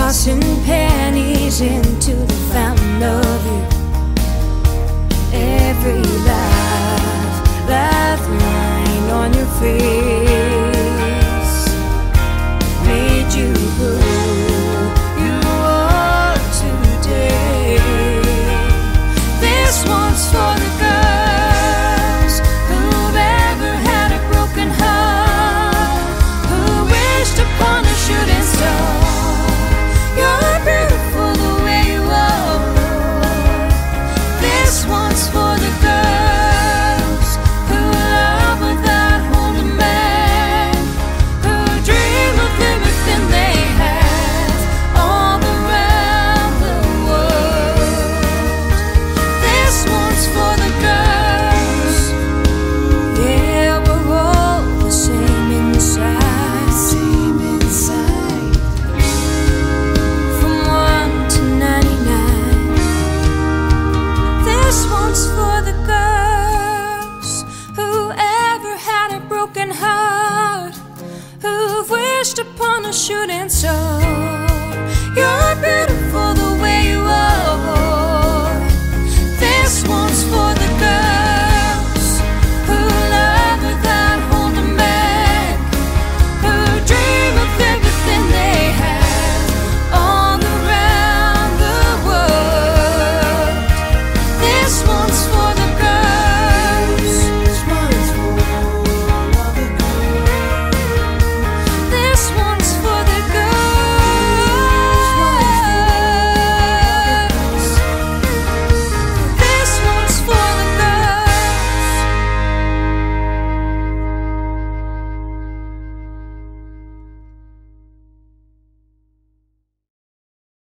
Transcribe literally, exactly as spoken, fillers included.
tossing pennies into the fountain of youth. Every laugh, laugh line on your face made you who you are today. This one's for the girls who've ever had a broken heart, who wished upon a shooting star. You're beautiful the way you are. This one's for the girls who love without holding back, who dream of everything they have all around the world. This one's for the girls. Yeah, we're all the same inside, same inside. From one to ninety-nine. This one's for the girls who ever had a broken heart, who've wished upon a shooting star.